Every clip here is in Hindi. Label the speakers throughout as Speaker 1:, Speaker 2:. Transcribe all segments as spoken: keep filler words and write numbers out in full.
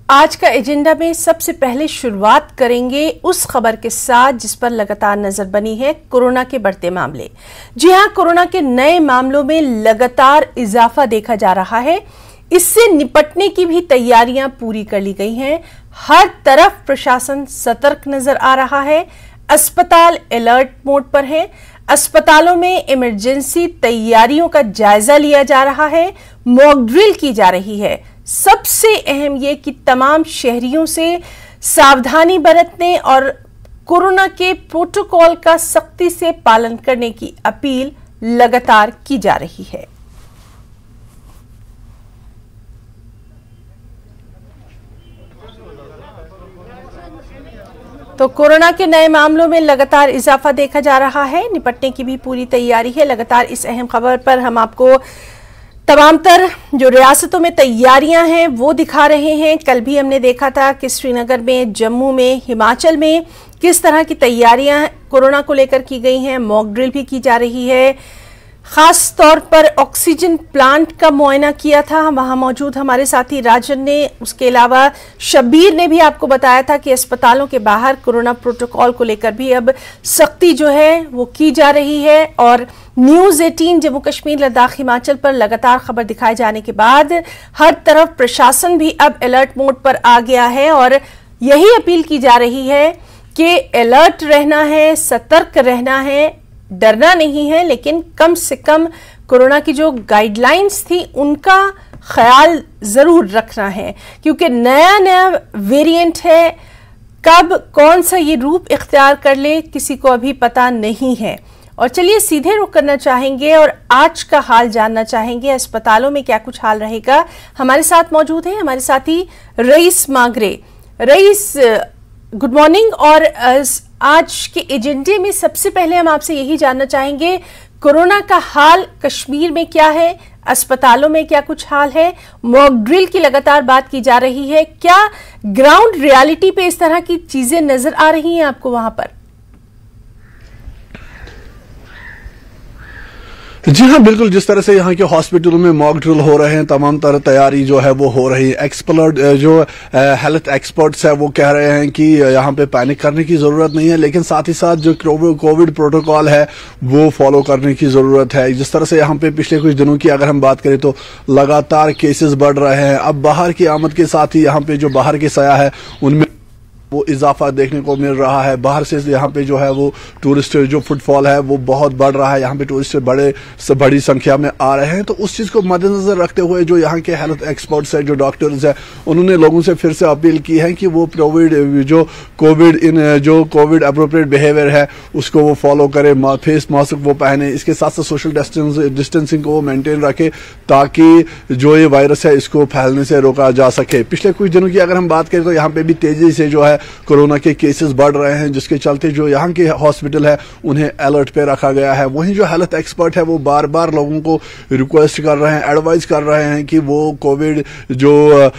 Speaker 1: आज का एजेंडा में सबसे पहले शुरुआत करेंगे उस खबर के साथ जिस पर लगातार नजर बनी है, कोरोना के बढ़ते मामले। जी हां, कोरोना के नए मामलों में लगातार इजाफा देखा जा रहा है। इससे निपटने की भी तैयारियां पूरी कर ली गई हैं। हर तरफ प्रशासन सतर्क नजर आ रहा है। अस्पताल अलर्ट मोड पर है। अस्पतालों में इमरजेंसी तैयारियों का जायजा लिया जा रहा है। मॉक ड्रिल की जा रही है। सबसे अहम यह कि तमाम शहरियों से सावधानी बरतने और कोरोना के प्रोटोकॉल का सख्ती से पालन करने की अपील लगातार की जा रही है। तो कोरोना के नए मामलों में लगातार इजाफा देखा जा रहा है। निपटने की भी पूरी तैयारी है। लगातार इस अहम खबर पर हम आपको तमाम तर जो रियासतों में तैयारियां हैं वो दिखा रहे हैं। कल भी हमने देखा था कि श्रीनगर में, जम्मू में, हिमाचल में किस तरह की तैयारियां कोरोना को लेकर की गई हैं। मॉक ड्रिल भी की जा रही है। खास तौर पर ऑक्सीजन प्लांट का मुआयना किया था वहां मौजूद हमारे साथी राजन ने। उसके अलावा शब्बीर ने भी आपको बताया था कि अस्पतालों के बाहर कोरोना प्रोटोकॉल को लेकर भी अब सख्ती जो है वो की जा रही है। और न्यूज अठारह जम्मू कश्मीर, लद्दाख, हिमाचल पर लगातार खबर दिखाए जाने के बाद हर तरफ प्रशासन भी अब अलर्ट मोड पर आ गया है और यही अपील की जा रही है कि अलर्ट रहना है, सतर्क रहना है, डरना नहीं है, लेकिन कम से कम कोरोना की जो गाइडलाइंस थी उनका ख्याल जरूर रखना है, क्योंकि नया नया वेरिएंट है। कब कौन सा ये रूप इख्तियार कर ले किसी को अभी पता नहीं है। और चलिए सीधे रुख करना चाहेंगे और आज का हाल जानना चाहेंगे। अस्पतालों में क्या कुछ हाल रहेगा। हमारे साथ मौजूद है हमारे साथी रईस मागरे। Raees, good morning. और आज के एजेंडे में सबसे पहले हम आपसे यही जानना चाहेंगे, कोरोना का हाल कश्मीर में क्या है, अस्पतालों में क्या कुछ हाल है। मॉक ड्रिल की लगातार बात की जा रही है। क्या ग्राउंड रियलिटी पे इस तरह की चीजें नजर आ रही हैं आपको वहां पर?
Speaker 2: जी हाँ, बिल्कुल। जिस तरह से यहाँ के हॉस्पिटल में मॉक ड्रिल हो रहे हैं, तमाम तरह तैयारी जो है वो हो रही है। एक्सपर्ट जो हेल्थ एक्सपर्ट्स है वो कह रहे हैं कि यहाँ पे पैनिक करने की जरूरत नहीं है, लेकिन साथ ही साथ जो कोविड प्रोटोकॉल है वो फॉलो करने की जरूरत है। जिस तरह से यहाँ पे पिछले कुछ दिनों की अगर हम बात करें तो लगातार केसेस बढ़ रहे हैं। अब बाहर की आमद के साथ ही यहाँ पे जो बाहर के सयाह है उनमें वो इजाफा देखने को मिल रहा है। बाहर से यहाँ पे जो है वो टूरिस्ट जो फुटफॉल है वो बहुत बढ़ रहा है। यहाँ पे टूरिस्ट बड़े से बड़ी संख्या में आ रहे हैं। तो उस चीज को मद्देनजर रखते हुए जो यहाँ के हेल्थ एक्सपर्ट्स है, जो डॉक्टर्स है, उन्होंने लोगों से फिर से अपील की है कि वो कोविड जो कोविड इन जो कोविड अप्रोप्रिएट बिहेवियर है उसको वो फॉलो करे, फेस मास्क वो पहने, इसके साथ साथ सोशल डिस्टेंस डिस्टेंसिंग को वो मेंटेन रखे ताकि जो ये वायरस है इसको फैलने से रोका जा सके। पिछले कुछ दिनों की अगर हम बात करें तो यहाँ पे भी तेजी से जो है कोरोना के केसेस बढ़ रहे हैं, जिसके चलते जो यहाँ के हॉस्पिटल है उन्हें अलर्ट पे रखा गया है। वहीं जो हेल्थ एक्सपर्ट है वो बार बार लोगों को रिक्वेस्ट कर रहे हैं, एडवाइस कर रहे हैं कि वो कोविड जो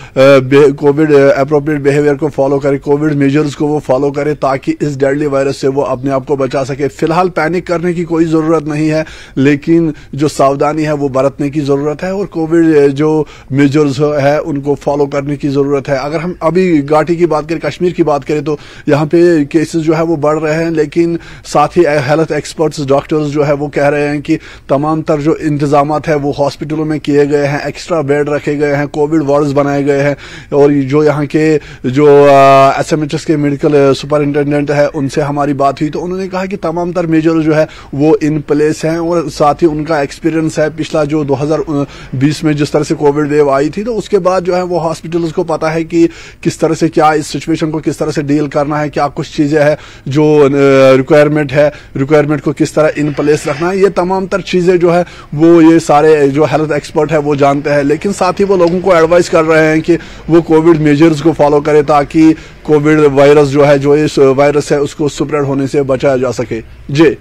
Speaker 2: कोविड अप्रोप्रिएट बिहेवियर को फॉलो करे, कोविड मेजर्स को वो फॉलो करे ताकि इस डेडली वायरस से वो अपने आप को बचा सके। फिलहाल पैनिक करने की कोई जरूरत नहीं है, लेकिन जो सावधानी है वो बरतने की जरूरत है और कोविड जो मेजर्स है उनको फॉलो करने की जरूरत है। अगर हम अभी घाटी की बात करें, कश्मीर की बात करें तो यहाँ पे केसेस जो है वो बढ़ रहे हैं, लेकिन साथ ही हेल्थ एक्सपर्ट्स, डॉक्टर्स जो है वो कह रहे हैं कि तमाम तर जो इंतजामात है वो हॉस्पिटलों में किए गए हैं, एक्स्ट्रा बेड रखे गए हैं, कोविड वार्ड्स बनाए गए हैं। और जो यहाँ के जो एस एम एच एस के मेडिकल सुपरिंटेंडेंट है उनसे हमारी बात हुई तो उन्होंने कहा कि तमाम तर मेजर जो है वो इन प्लेस हैं और साथ ही उनका एक्सपीरियंस है पिछला जो दो हजार बीस में जिस तरह से कोविड वेव आई थी, तो उसके बाद जो है वो हॉस्पिटल्स को पता है कि किस तरह से क्या इस सिचुएशन को किस तरह से डील करना है, क्या कुछ चीजें हैं जो रिक्वायरमेंट है, रिक्वायरमेंट को किस तरह इन प्लेस रखना है। ये तमाम तर चीजें जो है वो ये सारे जो हेल्थ एक्सपर्ट है वो जानते हैं, लेकिन साथ ही वो लोगों को एडवाइस कर रहे हैं कि वो कोविड मेजर्स को फॉलो करे ताकि कोविड वायरस जो है जो इस वायरस है उसको स्प्रेड होने से बचाया जा सके। जी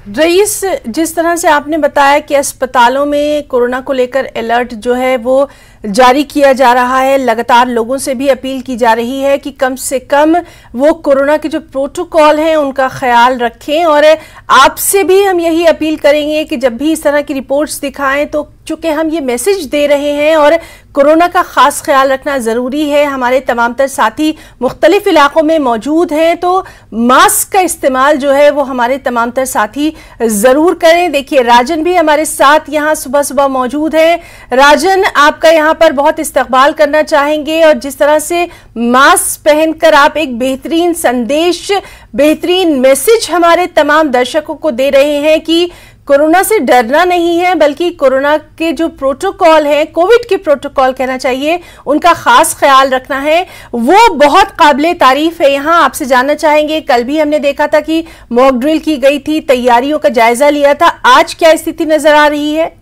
Speaker 1: रईस, जिस तरह से आपने बताया कि अस्पतालों में कोरोना को लेकर अलर्ट जो है वो जारी किया जा रहा है। लगातार लोगों से भी अपील की जा रही है कि कम से कम वो कोरोना के जो प्रोटोकॉल हैं उनका ख्याल रखें। और आपसे भी हम यही अपील करेंगे कि जब भी इस तरह की रिपोर्ट्स दिखाएं तो चूंकि हम ये मैसेज दे रहे हैं और कोरोना का खास ख्याल रखना जरूरी है, हमारे तमाम तर साथी मुख्तलिफ इलाकों में मौजूद हैं, तो मास्क का इस्तेमाल जो है वो हमारे तमाम तर साथी जरूर करें। देखिए राजन भी हमारे साथ यहाँ सुबह सुबह मौजूद है। राजन, आपका यहाँ पर बहुत इस्तकबाल करना चाहेंगे और जिस तरह से मास्क पहनकर आप एक बेहतरीन संदेश, बेहतरीन मैसेज हमारे तमाम दर्शकों को दे रहे हैं कि कोरोना से डरना नहीं है, बल्कि कोरोना के जो प्रोटोकॉल है, कोविड के प्रोटोकॉल कहना चाहिए, उनका खास ख्याल रखना है, वो बहुत काबिले तारीफ है। यहाँ आपसे जानना चाहेंगे, कल भी हमने देखा था कि मॉक ड्रिल की गई थी, तैयारियों का जायजा लिया था, आज क्या स्थिति नजर आ रही है?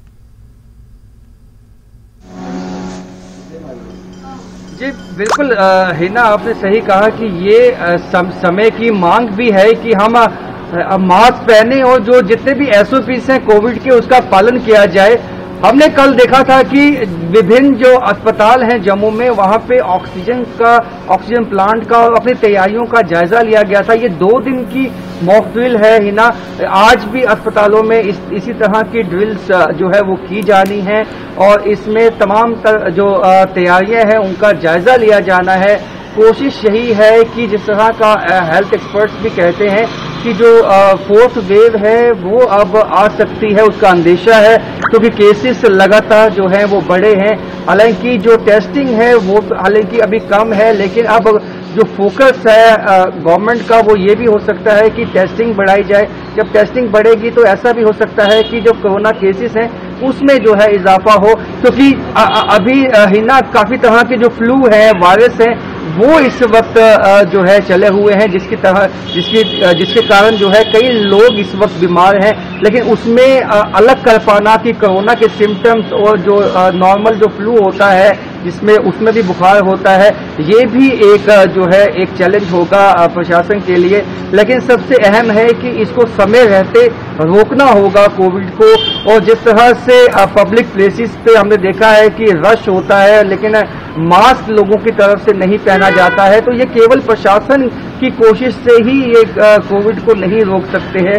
Speaker 3: जी बिल्कुल हिना, आपने सही कहा कि ये सम, समय की मांग भी है कि हम मास्क पहने और जो जितने भी एसओपीस हैं कोविड के उसका पालन किया जाए। हमने कल देखा था कि विभिन्न जो अस्पताल हैं जम्मू में, वहां पे ऑक्सीजन का ऑक्सीजन प्लांट का और अपनी तैयारियों का जायजा लिया गया था। ये दो दिन की मॉक ड्रिल है हिना, आज भी अस्पतालों में इस, इसी तरह की ड्रिल्स जो है वो की जानी है और इसमें तमाम तर, जो तैयारियां हैं उनका जायजा लिया जाना है। कोशिश यही है कि जिस तरह का हेल्थ एक्सपर्ट्स भी कहते हैं कि जो फोर्थ वेव है वो अब आ सकती है, उसका अंदेशा है क्योंकि तो केसेस लगातार जो हैं वो बढ़े हैं। हालांकि जो टेस्टिंग है वो हालांकि अभी कम है, लेकिन अब जो फोकस है गवर्नमेंट का वो ये भी हो सकता है कि टेस्टिंग बढ़ाई जाए। जब टेस्टिंग बढ़ेगी तो ऐसा भी हो सकता है कि जो कोरोना केसेस हैं उसमें जो है इजाफा हो, क्योंकि अभी हिना काफी तरह के जो फ्लू है, वायरस हैं, वो इस वक्त जो है चले हुए हैं, जिसकी तरह जिसकी जिसके कारण जो है कई लोग इस वक्त बीमार हैं। लेकिन उसमें अलग कर पाना कि कोरोना के सिम्टम्स और जो नॉर्मल जो फ्लू होता है जिसमें उसमें भी बुखार होता है, ये भी एक जो है एक चैलेंज होगा प्रशासन के लिए। लेकिन सबसे अहम है कि इसको समय रहते रोकना होगा कोविड को। और जिस तरह से पब्लिक प्लेसेस पे हमने देखा है कि रश होता है लेकिन मास्क लोगों की तरफ से नहीं पहना जाता है, तो ये केवल प्रशासन की कोशिश से ही ये कोविड को नहीं रोक सकते हैं।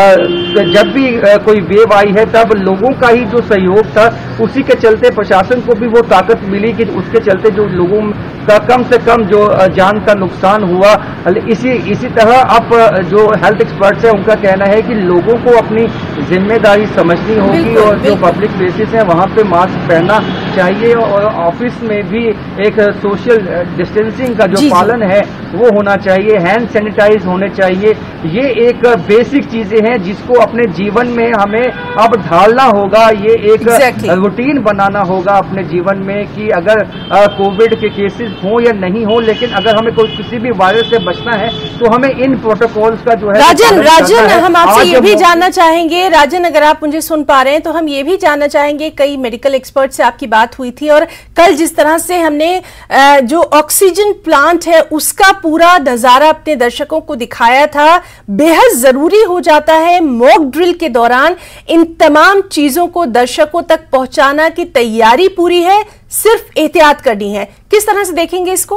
Speaker 3: जब भी कोई वेव आई है तब लोगों का ही जो सहयोग था उसी के चलते प्रशासन को भी वो ताकत मिली कि उसके चलते जो लोगों का कम से कम जो जान का नुकसान हुआ। इसी इसी तरह अब जो हेल्थ एक्सपर्ट्स हैं उनका कहना है कि लोगों को अपनी जिम्मेदारी समझनी होगी और जो पब्लिक प्लेसेस हैं वहां पे मास्क पहनना चाहिए और ऑफिस में भी एक सोशल डिस्टेंसिंग का जो पालन है वो होना चाहिए, हैंड सैनिटाइज होने चाहिए। ये एक बेसिक चीजें हैं जिसको अपने जीवन में हमें अब ढालना होगा। ये एक exactly. रूटीन बनाना होगा अपने जीवन में कि अगर कोविड के केसेस हो या नहीं हो, लेकिन अगर हमें कोई किसी भी वायरस से बचना है तो हमें इन प्रोटोकॉल्स का जो है
Speaker 1: राजन राजन हम आपसे ये भी जानना चाहेंगे, राजन अगर आप मुझे सुन पा रहे हैं तो हम ये भी जानना चाहेंगे, कई मेडिकल एक्सपर्ट से आपकी बात हुई थी और कल जिस तरह से हमने जो ऑक्सीजन प्लांट है उसका पूरा नजारा अपने दर्शकों को दिखाया था, बेहद जरूरी हो जाता है मॉक ड्रिल के दौरान इन तमाम चीजों को दर्शकों तक पहुंचाना की तैयारी पूरी है, सिर्फ एहतियात करनी है। किस तरह से देखेंगे इसको?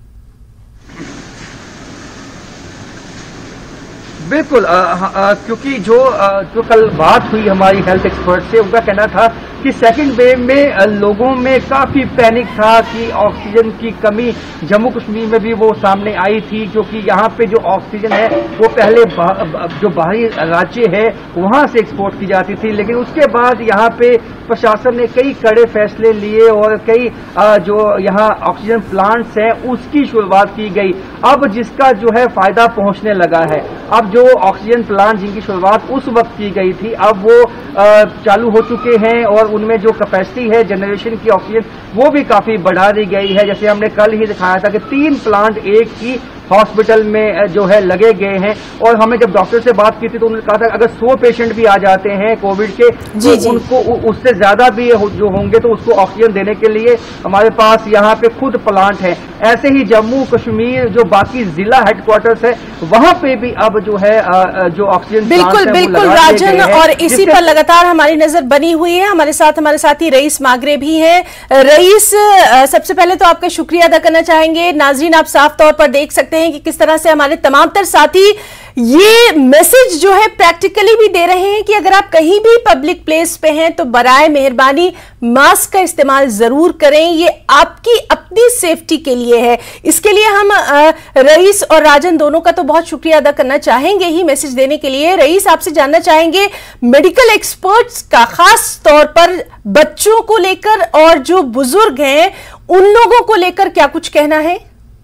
Speaker 3: बिल्कुल, आ, आ, क्योंकि जो आ, जो कल बात हुई हमारी हेल्थ एक्सपर्ट से, उनका कहना था कि सेकंड वेव में आ, लोगों में काफी पैनिक था कि ऑक्सीजन की कमी जम्मू कश्मीर में भी वो सामने आई थी, क्योंकि यहाँ पे जो ऑक्सीजन है वो पहले बा, जो बाहरी राज्य है वहां से एक्सपोर्ट की जाती थी, लेकिन उसके बाद यहाँ पे प्रशासन ने कई कड़े फैसले लिए और कई आ, जो यहाँ ऑक्सीजन प्लांट्स हैं उसकी शुरुआत की गई। अब जिसका जो है फायदा पहुंचने लगा है, अब जो ऑक्सीजन प्लांट जिनकी शुरुआत उस वक्त की गई थी अब वो आ, चालू हो चुके हैं और उनमें जो कैपेसिटी है जनरेशन की ऑक्सीजन वो भी काफी बढ़ा दी गई है। जैसे हमने कल ही दिखाया था कि तीन प्लांट एक ही हॉस्पिटल में जो है लगे गए हैं। और हमें जब डॉक्टर से बात की थी तो उन्होंने कहा था अगर सौ पेशेंट भी आ जाते हैं कोविड के
Speaker 1: जी,
Speaker 3: तो
Speaker 1: जी।
Speaker 3: उनको उससे ज्यादा भी जो होंगे तो उसको ऑक्सीजन देने के लिए हमारे पास यहाँ पे खुद प्लांट है। ऐसे ही जम्मू कश्मीर जो बाकी जिला हेडक्वार्टर्स है वहां पे भी अब जो है जो ऑक्सीजन
Speaker 1: बिल्कुल बिल्कुल राजन, और इसी पर लगातार हमारी नजर बनी हुई है। हमारे साथ हमारे साथी रईस मागरे भी हैं। रईस, सबसे पहले तो आपका शुक्रिया अदा करना चाहेंगे। नाजरीन, आप साफ तौर पर देख सकते हैं कि किस तरह से हमारे तमाम तर साथी ये मैसेज जो है प्रैक्टिकली भी दे रहे हैं कि अगर आप कहीं भी पब्लिक प्लेस पे हैं तो बराए मेहरबानी मास्क का इस्तेमाल जरूर करें। ये आपकी अपनी सेफ्टी के लिए है। इसके लिए हम रईस और राजन दोनों का तो बहुत शुक्रिया अदा करना चाहेंगे ही मैसेज देने के लिए। रईस, आपसे जानना चाहेंगे मेडिकल एक्सपर्ट्स का खास तौर पर बच्चों को लेकर और जो बुजुर्ग हैं उन लोगों को लेकर क्या कुछ कहना है?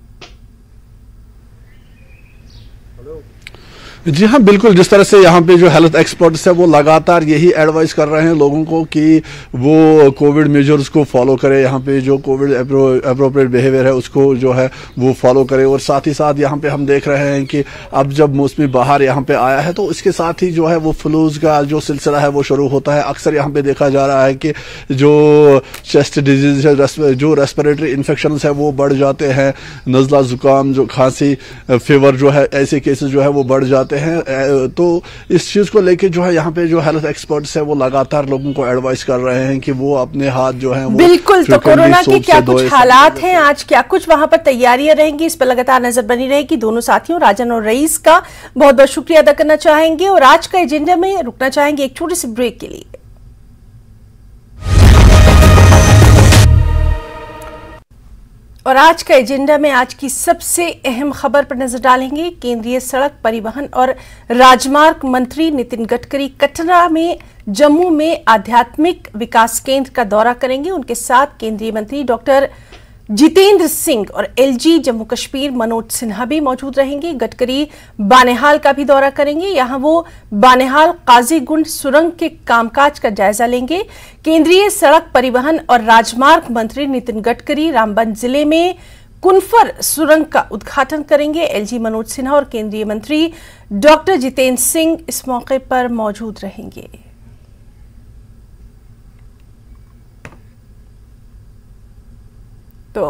Speaker 2: जी हाँ, बिल्कुल। जिस तरह से यहाँ पे जो हेल्थ एक्सपर्ट्स है वो लगातार यही एडवाइस कर रहे हैं लोगों को कि वो कोविड मेजर्स को फॉलो करें, यहाँ पे जो कोविड अप्रोप्रिएट बिहेवियर है उसको जो है वो फॉलो करें। और साथ ही साथ यहाँ पे हम देख रहे हैं कि अब जब मौसमी बहार यहाँ पे आया है तो इसके साथ ही जो है वो फ्लूज का जो सिलसिला है वो शुरू होता है। अक्सर यहाँ पे देखा जा रहा है कि जो चेस्ट डिजीज है, जो रेस्पिरेटरी इन्फेक्शन है वो बढ़ जाते हैं। नज़ला, जुकाम, जो खांसी, फीवर जो है, ऐसे केसेस जो है वो बढ़ जाते हैं। तो इस चीज को लेके जो है यहाँ पे जो हेल्थ एक्सपर्ट्स है वो लगातार लोगों को एडवाइस कर रहे हैं कि वो अपने हाथ जो है
Speaker 1: बिल्कुल। तो कोरोना के क्या कुछ हालात हैं, आज क्या कुछ वहां पर तैयारियां रहेंगी, इस पर लगातार नजर बनी रहेगी। दोनों साथियों राजन और रईस का बहुत बहुत शुक्रिया अदा करना चाहेंगे और आज का एजेंडा में रुकना चाहेंगे एक छोटी सी ब्रेक के लिए। और आज का एजेंडा में आज की सबसे अहम खबर पर नजर डालेंगे। केंद्रीय सड़क परिवहन और राजमार्ग मंत्री नितिन गडकरी कटरा में जम्मू में आध्यात्मिक विकास केंद्र का दौरा करेंगे। उनके साथ केंद्रीय मंत्री डॉक्टर जितेंद्र सिंह और एलजी जम्मू कश्मीर मनोज सिन्हा भी मौजूद रहेंगे। गडकरी बानेहाल का भी दौरा करेंगे। यहां वो बानेहाल काजीगुंड सुरंग के कामकाज का जायजा लेंगे। केंद्रीय सड़क परिवहन और राजमार्ग मंत्री नितिन गडकरी रामबन जिले में कुनफर सुरंग का उद्घाटन करेंगे। एलजी मनोज सिन्हा और केंद्रीय मंत्री डॉक्टर जितेंद्र सिंह इस मौके पर मौजूद रहेंगे। तो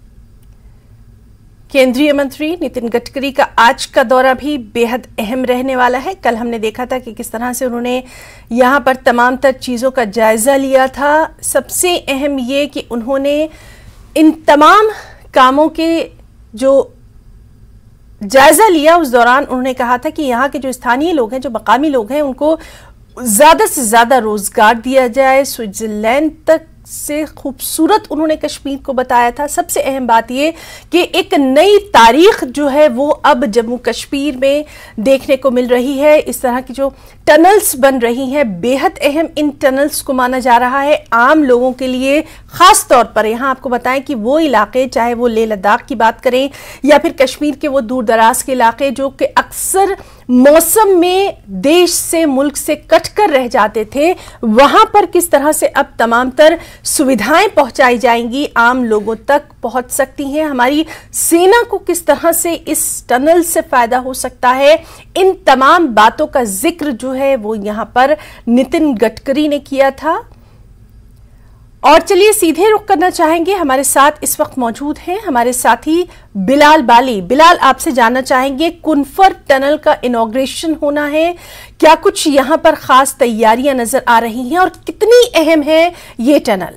Speaker 1: केंद्रीय मंत्री नितिन गडकरी का आज का दौरा भी बेहद अहम रहने वाला है। कल हमने देखा था कि किस तरह से उन्होंने यहां पर तमाम तर चीजों का जायजा लिया था। सबसे अहम ये कि उन्होंने इन तमाम कामों के जो जायजा लिया उस दौरान उन्होंने कहा था कि यहाँ के जो स्थानीय लोग हैं, जो मकामी लोग हैं, उनको ज्यादा से ज्यादा रोजगार दिया जाए। स्विट्जरलैंड तक से खूबसूरत उन्होंने कश्मीर को बताया था। सबसे अहम बात यह कि एक नई तारीख जो है वो अब जम्मू कश्मीर में देखने को मिल रही है। इस तरह की जो टनल्स बन रही हैं, बेहद अहम इन टनल्स को माना जा रहा है आम लोगों के लिए। खास तौर पर यहां आपको बताएं कि वो इलाके, चाहे वो लेह लद्दाख की बात करें या फिर कश्मीर के वो दूर दराज के इलाके जो कि अक्सर मौसम में देश से, मुल्क से कटकर रह जाते थे, वहां पर किस तरह से अब तमाम तर सुविधाएं पहुंचाई जाएंगी, आम लोगों तक पहुंच सकती हैं। हमारी सेना को किस तरह से इस टनल से फायदा हो सकता है, इन तमाम बातों का जिक्र जो है वो यहां पर नितिन गडकरी ने किया था। और चलिए सीधे रुख करना चाहेंगे, हमारे साथ इस वक्त मौजूद हैं हमारे साथी बिलाल बाली। बिलाल, आपसे जानना चाहेंगे, कुनफर टनल का इनॉग्रेशन होना है, क्या कुछ यहां पर खास तैयारियां नजर आ रही हैं और कितनी अहम है ये टनल?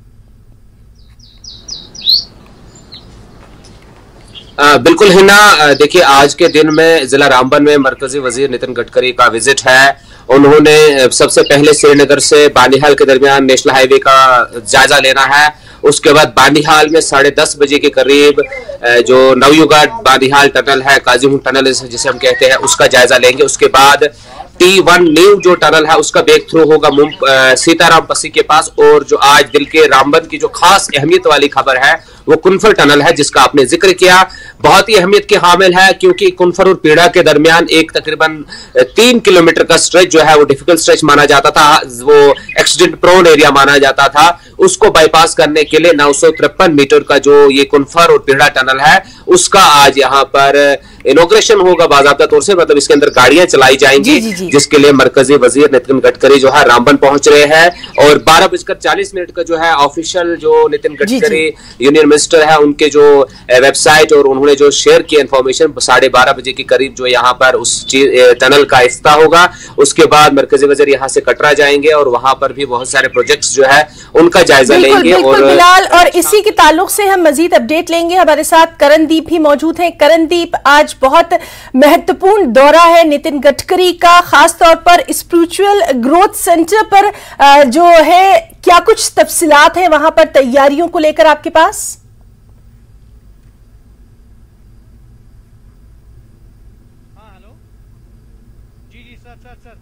Speaker 4: आ, बिल्कुल हिना, देखिए आज के दिन में जिला रामबन में मरकजी वजीर नितिन गडकरी का विजिट है। उन्होंने सबसे पहले श्रीनगर से बानीहाल के दरमियान नेशनल हाईवे का जायजा लेना है। उसके बाद बानीहाल में साढ़े दस बजे के करीब जो नवयुगा बानीहाल टनल है, काजीगुंड टनल जिसे हम कहते हैं, उसका जायजा लेंगे। उसके बाद टी वन न्यू जो टनल है उसका ब्रेक थ्रू होगा सीताराम पसी के पास। और जो आज दिल के रामबन की जो खास अहमियत वाली खबर है वो कुनफर टनल है, जिसका आपने जिक्र किया, बहुत ही अहमियत की हामिल है, क्योंकि कुनफर और पीड़ा के दरमियान एक तकरीबन तीन किलोमीटर का स्ट्रेच जो है वो डिफिकल्ट स्ट्रेच माना जाता था, वो एक्सीडेंट प्रोन एरिया माना जाता था। उसको बाईपास करने के लिए नौ सौ तिरपन मीटर का जो ये कुनफर और पीड़ा टनल है उसका आज यहाँ पर इनॉग्रेशन होगा बाकायदा तौर से, मतलब इसके अंदर गाड़ियां चलाई जाएंगी, जी, जी, जी। जिसके लिए मरकजी वजीर नितिन गडकरी जो है रामबन पहुंच रहे हैं। और बारह बजकर चालीस मिनट का जो है ऑफिशियल जो नितिन गडकरी यूनियन मिनिस्टर है उनके जो वेबसाइट और उन्होंने जो शेयर किया इन्फॉर्मेशन, साढ़े बारह बजे के करीब जो यहाँ पर उस टनल का इफ्ता होगा। उसके बाद मरकजी वजीर यहाँ से कटरा जाएंगे और वहां पर भी बहुत सारे प्रोजेक्ट्स जो है उनका जायजा लेंगे।
Speaker 1: और बिलाल, और इसी के ताल्लुक से हम मजीद अपडेट लेंगे। हमारे साथ करणदीप भी मौजूद है। करणदीप, आज बहुत महत्वपूर्ण दौरा है नितिन गडकरी का, खासतौर पर स्पिरिचुअल ग्रोथ सेंटर पर जो है, क्या कुछ तफसीलात है वहां पर तैयारियों को लेकर आपके पास?
Speaker 5: हाँ, हेलो, जी जी सर सर सर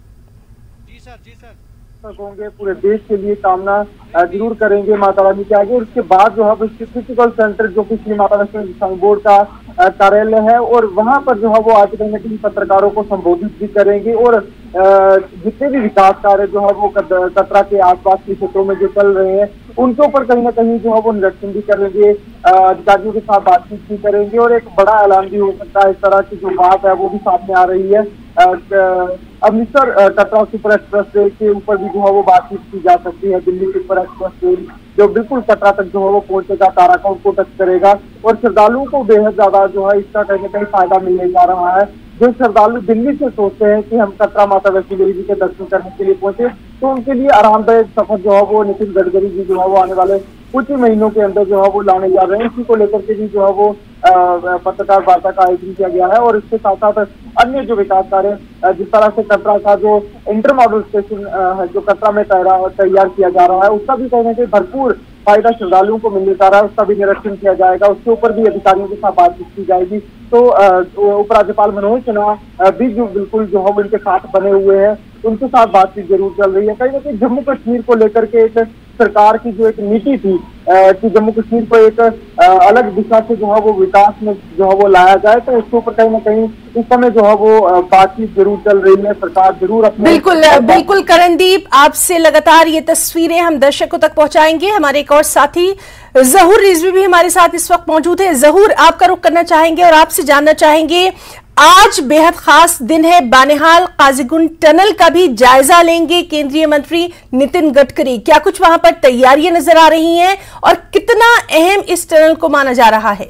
Speaker 5: जी सर जी सर
Speaker 6: होंगे, पूरे देश के लिए कामना जरूर करेंगे माता रानी के आगे। और उसके बाद जो है फिजिकल सेंटर जो कि श्री माता वैष्णो बोर्ड का कार्यालय है, और वहां पर जो है वो आज कहीं ना कहीं पत्रकारों को संबोधित भी करेंगे। और जितने भी विकास कार्य जो है वो कटरा के आसपास के क्षेत्रों में जो चल रहे हैं उनके ऊपर कहीं ना कहीं जो है वो निरीक्षण भी करेंगे, अधिकारियों के साथ बातचीत भी करेंगे, और एक बड़ा ऐलान भी हो सकता है। इस तरह की जो बात है वो भी सामने आ रही है। Amritsar Katra super express rail के ऊपर भी जो है वो बातचीत की जा सकती है। दिल्ली सुपर एक्सप्रेस रेल जो बिल्कुल कटरा तक जो है वो पहुंचेगा, ताराकोट को टच करेगा, और श्रद्धालुओं को बेहद ज्यादा जो है इसका कहीं ना कहीं फायदा मिलने जा रहा है। जो श्रद्धालु दिल्ली से सोचते हैं कि हम कटरा माता वैष्णो देवी जी के दर्शन करने के लिए पहुंचे, तो उनके लिए आरामदायक सफर जो है वो नितिन गडकरी जी जो है वो आने वाले कुछ ही महीनों के अंदर जो है वो लाने जा रहे हैं। इसी को लेकर के भी जो है वो पत्रकार वार्ता का आयोजन किया गया है। और इसके साथ साथ अन्य जो विकास कार्य, जिस तरह से कटरा का जो इंटर मॉडल स्टेशन है जो कटरा में तैयार किया जा रहा है, उसका भी कहीं ना कहीं भरपूर फायदा श्रद्धालुओं को मिलने जा रहा है, उसका भी निरीक्षण किया जाएगा। उसके ऊपर भी अधिकारियों के साथ बातचीत की जाएगी। तो उपराज्यपाल मनोज सिन्हा भी जो बिल्कुल जो है उनके साथ बने हुए हैं, उनके साथ बातचीत जरूर चल रही है। कहीं ना कहीं जम्मू कश्मीर को लेकर के एक सरकार की जो एक नीति थी कि जम्मू कश्मीर को एक अलग दिशा से जो है वो विकास में जो है वो लाया जाए, तो उसके ऊपर कहीं ना कहीं इस समय जो है वो बातचीत जरूर चल रही है। सरकार जरूर अपने
Speaker 1: बिल्कुल बिल्कुल करणदीप, आपसे लगातार ये तस्वीरें हम दर्शकों तक पहुंचाएंगे। हमारे एक और साथी जहूर रिजवी भी हमारे साथ इस वक्त मौजूद है। जहूर, आपका रुख करना चाहेंगे और आपसे जानना चाहेंगे, आज बेहद खास दिन है, बानिहाल काजीगुंड टनल का भी जायजा लेंगे केंद्रीय मंत्री नितिन गडकरी। क्या कुछ वहां पर तैयारियां नजर आ रही हैं और कितना अहम इस टनल को माना जा रहा है?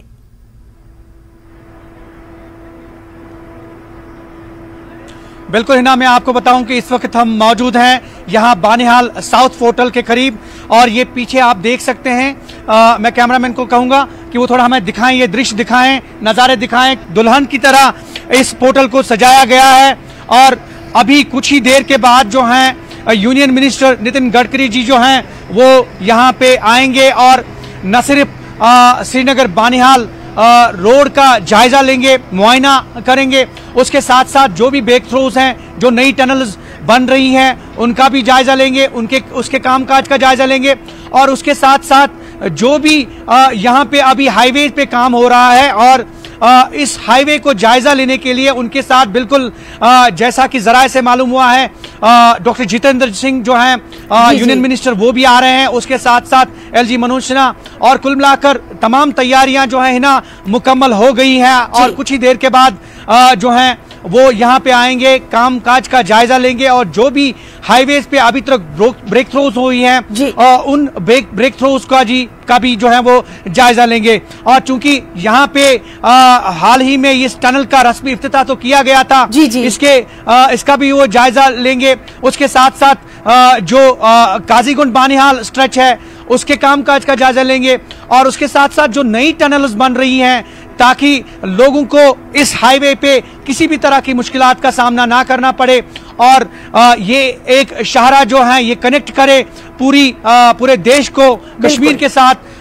Speaker 5: बिल्कुल हिना, मैं आपको बताऊं कि इस वक्त हम मौजूद हैं यहाँ बानिहाल साउथ पोर्टल के करीब, और ये पीछे आप देख सकते हैं। आ, मैं कैमरामैन को कहूंगा कि वो थोड़ा हमें दिखाएं, ये दृश्य दिखाएं, नज़ारे दिखाएं। दुल्हन की तरह इस पोर्टल को सजाया गया है, और अभी कुछ ही देर के बाद जो हैं यूनियन मिनिस्टर नितिन गडकरी जी जो हैं वो यहाँ पे आएंगे, और न सिर्फ श्रीनगर बानिहाल रोड का जायजा लेंगे, मुआयना करेंगे, उसके साथ साथ जो भी ब्रेक थ्रूज हैं, जो नई टनल्स बन रही हैं उनका भी जायजा लेंगे, उनके उसके कामकाज का जायजा लेंगे, और उसके साथ साथ जो भी यहाँ पे अभी हाईवे पे काम हो रहा है, और आ, इस हाईवे को जायजा लेने के लिए उनके साथ बिल्कुल आ, जैसा कि जराये से मालूम हुआ है, डॉक्टर जितेंद्र सिंह जो हैं यूनियन मिनिस्टर वो भी आ रहे हैं, उसके साथ साथ एलजी मनोज सिन्हा, और कुल मिलाकर तमाम तैयारियां जो है ना मुकम्मल हो गई हैं, और कुछ ही देर के बाद आ, जो हैं वो यहाँ पे आएंगे, काम काज का जायजा लेंगे, और जो भी हाईवेज पे अभी तक ब्रेक थ्रोज हुई हैं आ, उन ब्रेक ब्रेक थ्रोज का जी का भी जो है वो जायजा लेंगे। और चूंकि यहाँ पे आ, हाल ही में इस टनल का रस्मी इफ्तिताह तो किया गया था, जी जी। इसके आ, इसका भी वो जायजा लेंगे। उसके साथ साथ आ, जो काजीगुंड बानिहाल स्ट्रेच है उसके कामकाज का जायजा लेंगे, और उसके साथ साथ जो नई टनल्स बन रही हैं ताकि लोगों को इस हाईवे पे किसी भी तरह की मुश्किलात का सामना ना करना पड़े, और आ, ये एक शाहरा जो है ये कनेक्ट करे पूरी आ, पूरे देश को कश्मीर के साथ,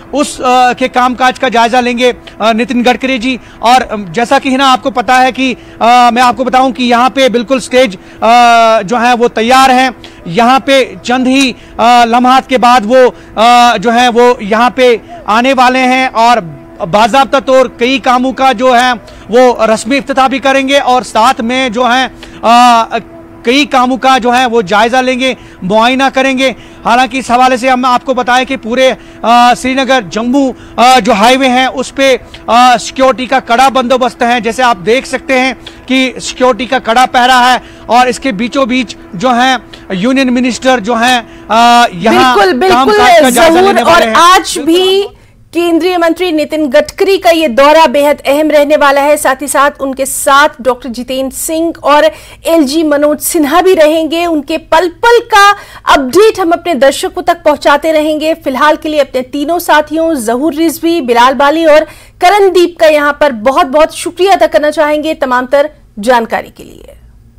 Speaker 5: उस आ, के कामकाज का जायजा लेंगे आ, नितिन गडकरी जी। और जैसा कि ना आपको पता है कि आ, मैं आपको बताऊं कि यहाँ पे बिल्कुल स्टेज आ, जो है वो तैयार है। यहाँ पे चंद ही लम्हात के बाद वो आ, जो है वो यहाँ पे आने वाले हैं और बाज़ाब्ता तौर कई कामों का जो है वो रस्मी इफ्तिताह भी करेंगे और साथ में जो है आ, कई कामों का जो है वो जायजा लेंगे, मुआयना करेंगे। हालांकि इस हवाले से हम आपको बताएं कि पूरे श्रीनगर जम्मू जो हाईवे है उस पे सिक्योरिटी का कड़ा बंदोबस्त है। जैसे आप देख सकते हैं कि सिक्योरिटी का कड़ा पहरा है और इसके बीचों बीच जो है यूनियन मिनिस्टर जो है यहाँ
Speaker 1: बिल्कुल बिल्कुल ज़रूर। और आज भी केंद्रीय मंत्री नितिन गडकरी का ये दौरा बेहद अहम रहने वाला है। साथ ही साथ उनके साथ डॉक्टर जितेंद्र सिंह और एलजी मनोज सिन्हा भी रहेंगे। उनके पल पल का अपडेट हम अपने दर्शकों तक पहुंचाते रहेंगे। फिलहाल के लिए अपने तीनों साथियों जहूर रिजवी, बिलाल बाली और करणदीप का यहां पर बहुत बहुत शुक्रिया अदा करना चाहेंगे तमाम तर जानकारी के लिए।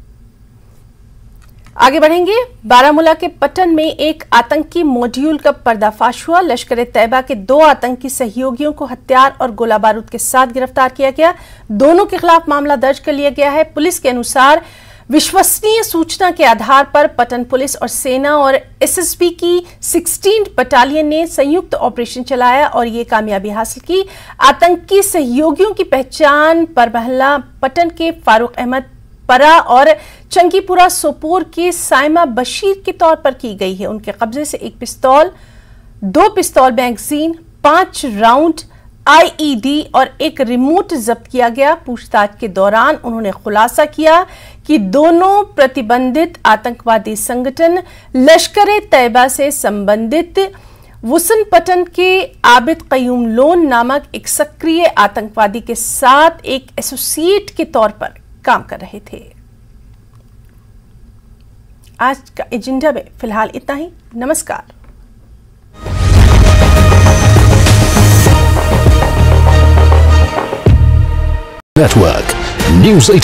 Speaker 1: आगे बढ़ेंगे। बारामूला के पटन में एक आतंकी मॉड्यूल का पर्दाफाश हुआ। लश्कर ए तैयबा के दो आतंकी सहयोगियों को हथियार और गोला बारूद के साथ गिरफ्तार किया गया। दोनों के खिलाफ मामला दर्ज कर लिया गया है। पुलिस के अनुसार विश्वसनीय सूचना के आधार पर पटन पुलिस और सेना और एसएसबी की सोलहवीं बटालियन ने संयुक्त ऑपरेशन चलाया और ये कामयाबी हासिल की। आतंकी सहयोगियों की पहचान परमहला पटन के फारूक अहमद परा और चंकीपुरा सोपोर के साइमा बशीर के तौर पर की गई है। उनके कब्जे से एक पिस्तौल, दो पिस्तौल मैगजीन, पांच राउंड आईईडी और एक रिमोट जब्त किया गया। पूछताछ के दौरान उन्होंने खुलासा किया कि दोनों प्रतिबंधित आतंकवादी संगठन लश्कर ए तैयबा से संबंधित वुसन पटन के आबिद कयूम लोन नामक एक सक्रिय आतंकवादी के साथ एक एसोसिएट के तौर पर काम कर रहे थे। आज का एजेंडा में फिलहाल इतना ही। नमस्कार।
Speaker 7: Network news